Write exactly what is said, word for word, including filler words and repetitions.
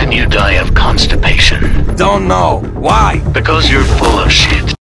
can you die of constipation? Don't know. Why? Because you're full of shit.